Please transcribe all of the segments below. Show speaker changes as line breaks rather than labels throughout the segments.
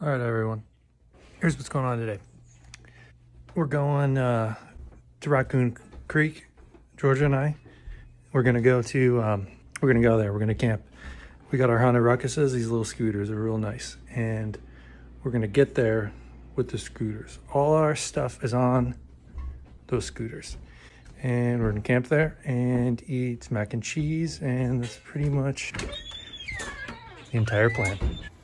All right, everyone. Here's what's going on today. We're going to Raccoon Creek, Georgia, and I. We're gonna go to. We're gonna go there. We're gonna camp. We got our Honda Ruckuses. These little scooters are real nice, and we're gonna get there with the scooters. All our stuff is on those scooters, and we're gonna camp there and eat mac and cheese, and that's pretty much the entire plan.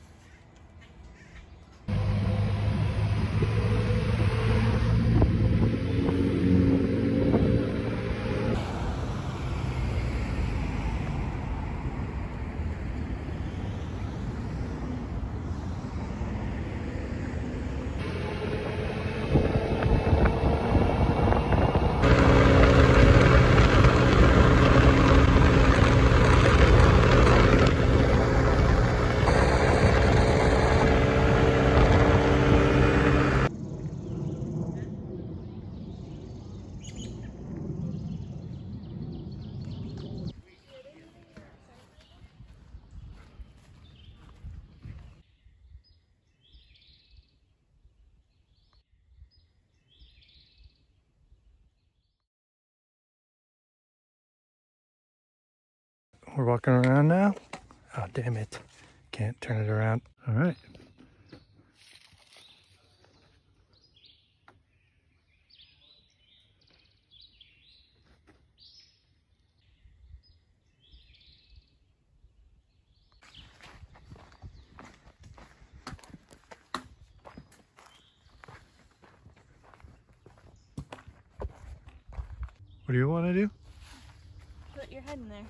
We're walking around now. Oh, damn it. Can't turn it around. All right. What do you want to do?
Put your head in there.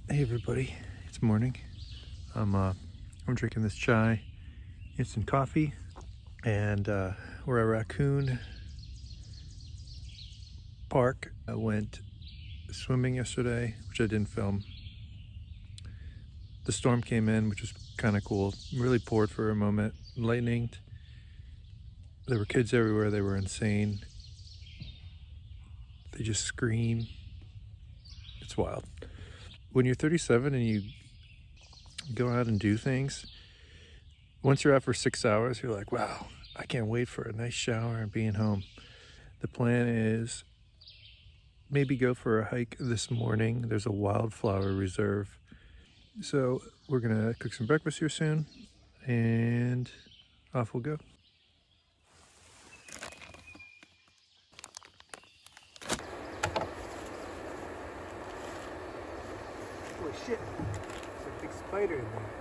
Hey everybody, it's morning. I'm drinking this chai, instant coffee, and we're at Raccoon Park. I went swimming yesterday, which I didn't film. The storm came in, which was kind of cool. Really poured for a moment, lightninged. There were kids everywhere. They were insane. They just scream. It's wild. When you're 37 and you go out and do things, once you're out for 6 hours, you're like, wow, I can't wait for a nice shower and being home. The plan is maybe go for a hike this morning. There's a wildflower reserve. So we're gonna cook some breakfast here soon and off we'll go. Holy shit, there's a big spider in there.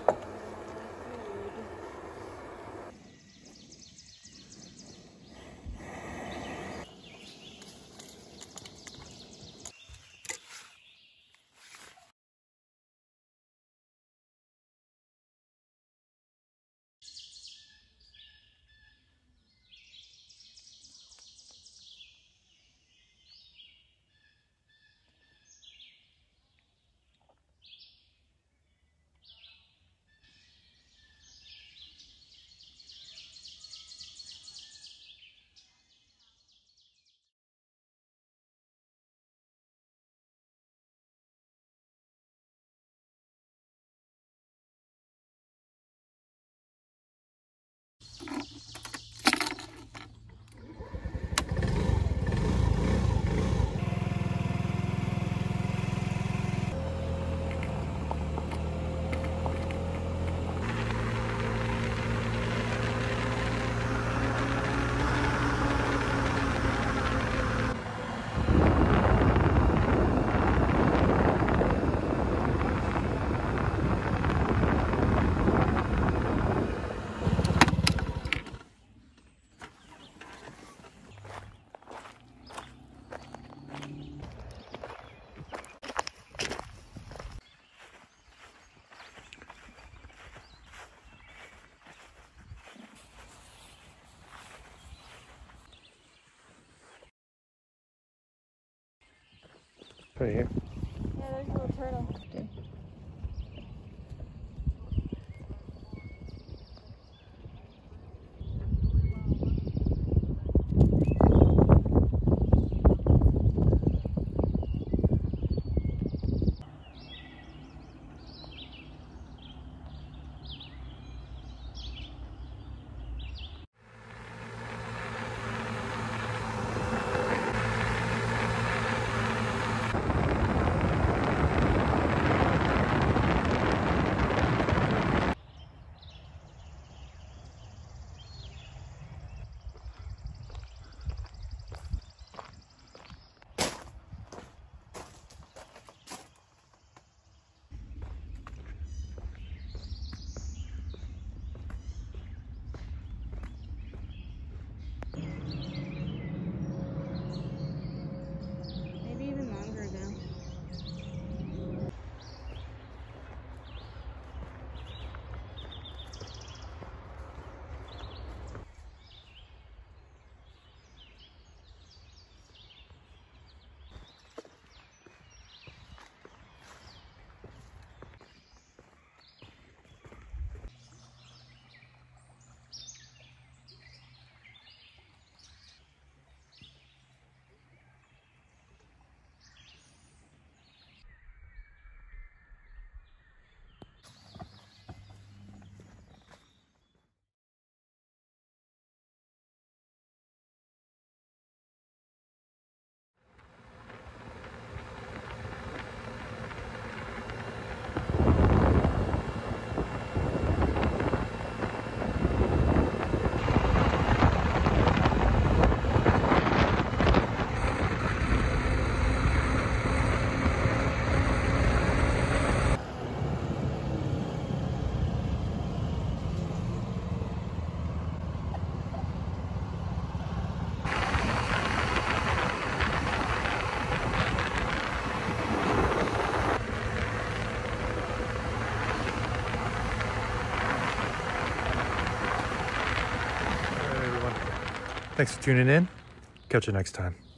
Right here.
Yeah, there's a little turtle.
Thanks for tuning in. Catch you next time.